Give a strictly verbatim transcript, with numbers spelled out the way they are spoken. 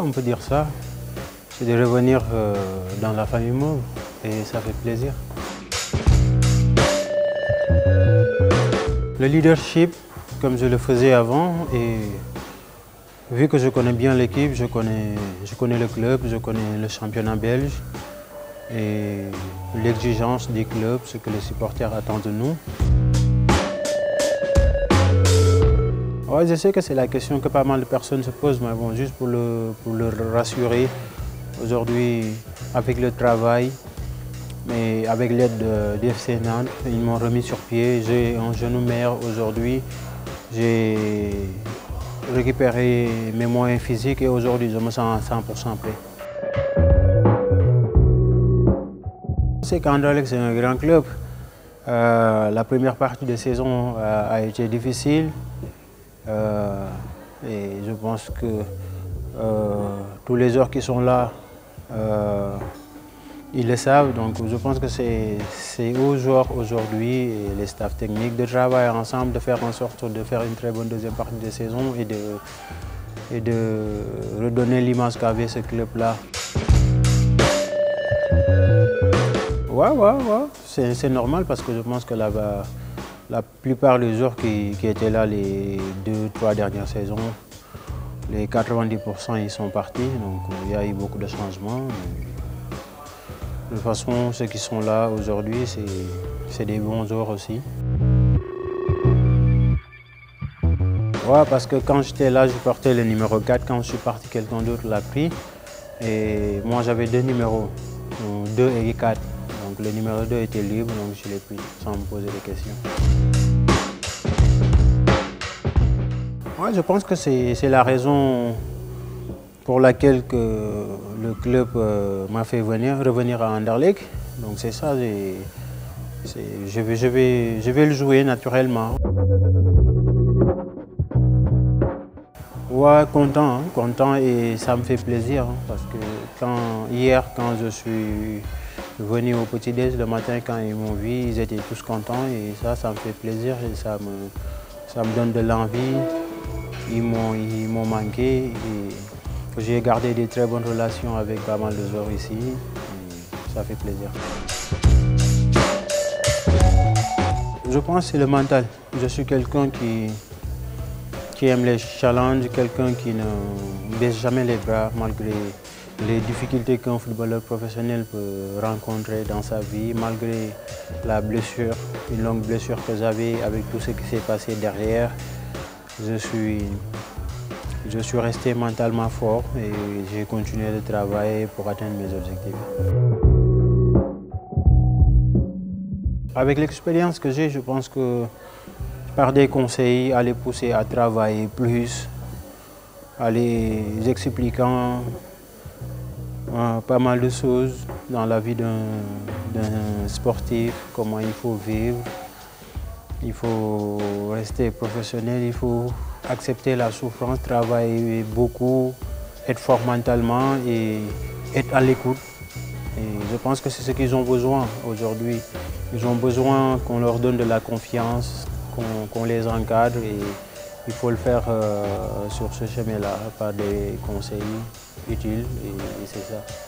on peut dire ça. C'est de revenir euh, dans la famille Mauve et ça fait plaisir. Le leadership, comme je le faisais avant, et vu que je connais bien l'équipe, je connais, je connais le club, je connais le championnat belge et l'exigence des clubs, ce que les supporters attendent de nous. Ouais, je sais que c'est la question que pas mal de personnes se posent, mais bon, juste pour le, pour le rassurer, aujourd'hui, avec le travail, mais avec l'aide de, de F C Nantes, ils m'ont remis sur pied. J'ai un genou meilleur aujourd'hui. J'ai récupéré mes moyens physiques et aujourd'hui, je me sens à cent pour cent prêt. C'est qu'Anderlecht, c'est un grand club. Euh, la première partie de saison euh, a été difficile. Euh, et je pense que euh, tous les joueurs qui sont là, euh, ils le savent. Donc je pense que c'est aux joueurs aujourd'hui et les staffs techniques de travailler ensemble, de faire en sorte de faire une très bonne deuxième partie de saison et de, et de redonner l'image qu'avait ce club-là. Ouais, ouais, ouais. C'est normal parce que je pense que là-bas, la plupart des joueurs qui, qui étaient là les deux, trois dernières saisons, les quatre-vingt-dix pour cent ils sont partis, donc il y a eu beaucoup de changements. De toute façon, ceux qui sont là aujourd'hui, c'est des bons joueurs aussi. Ouais, parce que quand j'étais là, je portais le numéro quatre. Quand je suis parti, quelqu'un d'autre l'a pris. Et moi, j'avais deux numéros, deux et quatre. Donc le numéro deux était libre, donc je l'ai pris sans me poser des questions. Ouais, je pense que c'est la raison pour laquelle que le club euh, m'a fait venir, revenir à Anderlecht. Donc c'est ça, je vais, je, vais, je vais le jouer naturellement. Ouais, content, hein, content et ça me fait plaisir. Hein, parce que quand, hier, quand je suis venu au petit-déj le matin, quand ils m'ont vu, ils étaient tous contents et ça, ça me fait plaisir et ça me, ça me donne de l'envie. Ils m'ont manqué. J'ai gardé de très bonnes relations avec pas mal de joueurs ici. Et ça fait plaisir. Je pense que c'est le mental. Je suis quelqu'un qui, qui aime les challenges, quelqu'un qui ne baisse jamais les bras malgré les difficultés qu'un footballeur professionnel peut rencontrer dans sa vie, malgré la blessure, une longue blessure que j'avais avec tout ce qui s'est passé derrière. Je suis, je suis resté mentalement fort et j'ai continué de travailler pour atteindre mes objectifs. Avec l'expérience que j'ai, je pense que par des conseils, à les pousser à travailler plus, à les expliquant euh, pas mal de choses dans la vie d'un sportif, comment il faut vivre. Il faut rester professionnel, il faut accepter la souffrance, travailler beaucoup, être fort mentalement et être à l'écoute. Et je pense que c'est ce qu'ils ont besoin aujourd'hui. Ils ont besoin qu'on leur donne de la confiance, qu'on qu'on les encadre et il faut le faire euh, sur ce chemin-là par des conseils utiles et, et c'est ça.